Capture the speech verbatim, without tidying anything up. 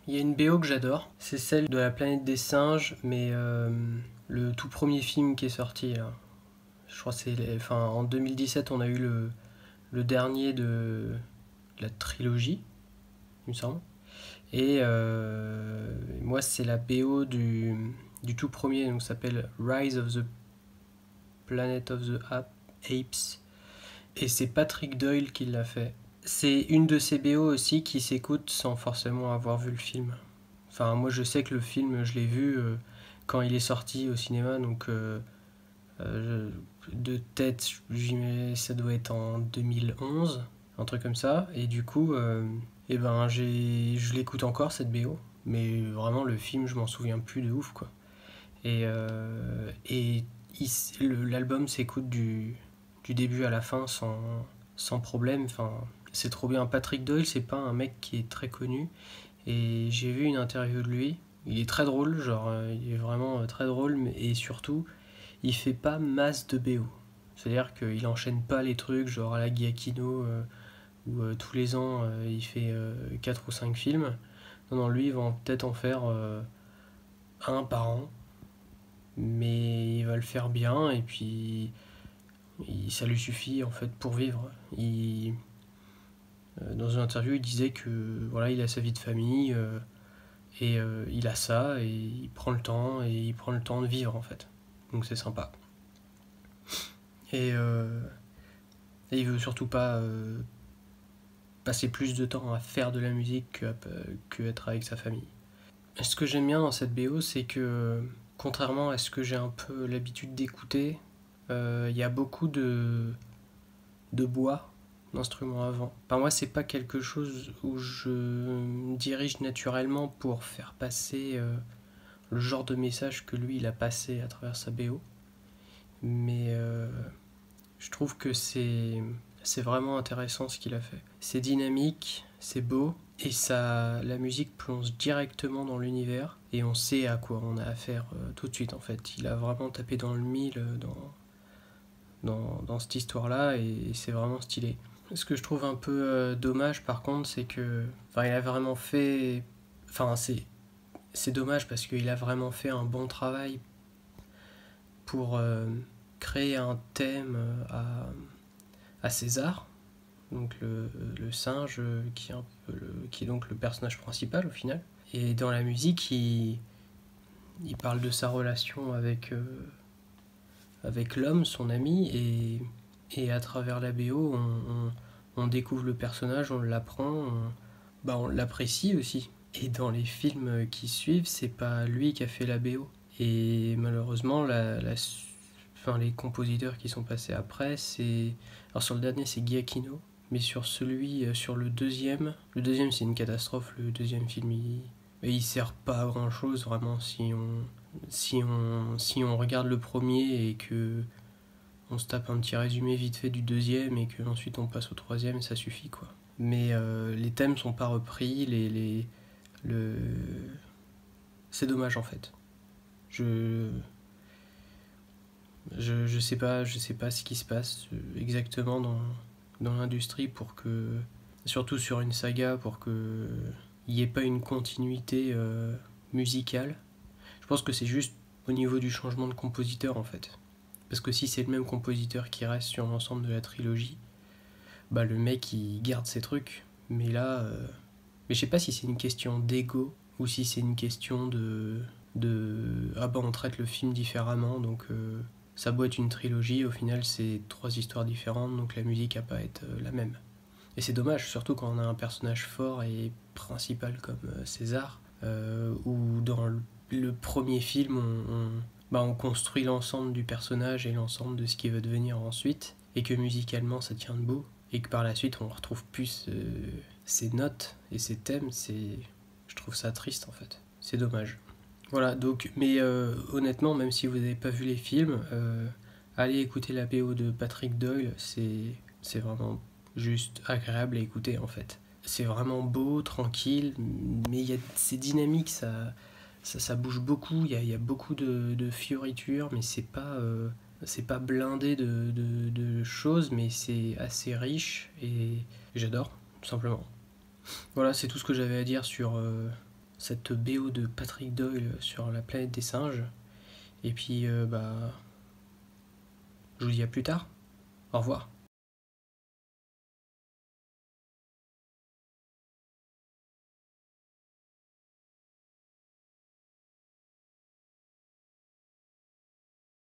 Il y a une B O que j'adore, c'est celle de La Planète des Singes, mais euh, le tout premier film qui est sorti là. Je crois que c'est, enfin, en deux mille dix-sept, on a eu le, le dernier de la trilogie, il me semble. Et euh, moi, c'est la B O du, du tout premier, donc ça s'appelle Rise of the Planet of the Apes. Et c'est Patrick Doyle qui l'a fait. C'est une de ces B O aussi qui s'écoute sans forcément avoir vu le film. Enfin, moi, je sais que le film, je l'ai vu euh, quand il est sorti au cinéma, donc euh, euh, de tête, j'y mets- ça doit être en deux mille onze, un truc comme ça. Et du coup, euh, eh ben, j'ai, je l'écoute encore cette B O, mais vraiment le film, je m'en souviens plus de ouf, quoi. Et, euh, et il- le- l'album s'écoute du, du début à la fin sans, sans problème. Enfin, c'est trop bien. Patrick Doyle, c'est pas un mec qui est très connu. Et j'ai vu une interview de lui. Il est très drôle, genre, euh, il est vraiment euh, très drôle, mais, et surtout, il fait pas masse de B O. C'est-à-dire qu'il enchaîne pas les trucs, genre à la Giacchino, euh, où euh, tous les ans euh, il fait euh, quatre ou cinq films. Non, non, lui, il va peut-être en faire euh, un par an, mais il va le faire bien, et puis il- ça lui suffit en fait pour vivre. Il, euh, dans une interview, il disait que voilà, il a sa vie de famille. Euh, Et euh, il a ça, et il prend le temps, et il prend le temps de vivre en fait. Donc c'est sympa. Et, euh, et il veut surtout pas euh, passer plus de temps à faire de la musique que, que être avec sa famille. Et ce que j'aime bien dans cette B O, c'est que contrairement à ce que j'ai un peu l'habitude d'écouter, euh, il y a beaucoup de, de bois, d'instruments avant. Enfin, moi, c'est pas quelque chose où je me dirige naturellement pour faire passer euh, le genre de message que lui il a passé à travers sa B O. Mais euh, je trouve que c'est c'est vraiment intéressant ce qu'il a fait. C'est dynamique, c'est beau, et ça, la musique plonge directement dans l'univers, et on sait à quoi on a affaire euh, tout de suite en fait. Il a vraiment tapé dans le mille euh, dans, dans, dans cette histoire-là, et c'est vraiment stylé. Ce que je trouve un peu euh, dommage par contre, c'est que. Enfin, il a vraiment fait. Enfin, c'est, c'est dommage parce qu'il a vraiment fait un bon travail pour euh, créer un thème à, à César, donc le, le singe qui est, un peu le, qui est donc le personnage principal au final. Et dans la musique, il, il parle de sa relation avec, euh, avec l'homme, son ami, et, et à travers la B O, on, on, on découvre le personnage, on l'apprend, on, bah on l'apprécie aussi. Et dans les films qui suivent, c'est pas lui qui a fait la B O. Et malheureusement, la, la, enfin, les compositeurs qui sont passés après, c'est. Alors sur le dernier, c'est Giacchino, mais sur celui, euh, sur le deuxième, le deuxième c'est une catastrophe. Le deuxième film, il, il sert pas à grand chose vraiment si on, si on, si on regarde le premier et que on se tape un petit résumé vite fait du deuxième et que ensuite on passe au troisième, ça suffit quoi. Mais euh, les thèmes sont pas repris, les, les le, c'est dommage en fait. Je Je, je sais pas, je sais pas ce qui se passe exactement dans, dans l'industrie pour que, surtout sur une saga, pour que il n'y ait pas une continuité euh, musicale. Je pense que c'est juste au niveau du changement de compositeur en fait. Parce que si c'est le même compositeur qui reste sur l'ensemble de la trilogie, bah le mec il garde ses trucs. Mais là, euh... mais je sais pas si c'est une question d'ego ou si c'est une question de de ah bah on traite le film différemment donc euh, ça doit être une trilogie, au final c'est trois histoires différentes, donc la musique a pas à être euh, la même. Et c'est dommage, surtout quand on a un personnage fort et principal comme euh, César, euh, où dans le, le premier film on, on, bah, on construit l'ensemble du personnage et l'ensemble de ce qu'il veut devenir ensuite, et que musicalement ça tient debout, et que par la suite on retrouve plus euh, ses notes et ses thèmes, c'est... je trouve ça triste en fait. C'est dommage. Voilà, donc, mais euh, honnêtement, même si vous n'avez pas vu les films, euh, allez écouter la B O de Patrick Doyle, c'est, c'est vraiment juste agréable à écouter en fait. C'est vraiment beau, tranquille, mais y a, c'est dynamique, ça, ça, ça bouge beaucoup, il y a, y a beaucoup de, de fioritures, mais c'est pas, euh, c'est pas blindé de, de, de choses, mais c'est assez riche et j'adore, tout simplement. Voilà, c'est tout ce que j'avais à dire sur, euh, cette B O de Patrick Doyle sur la planète des singes. Et puis, euh, bah, je vous dis à plus tard. Au revoir.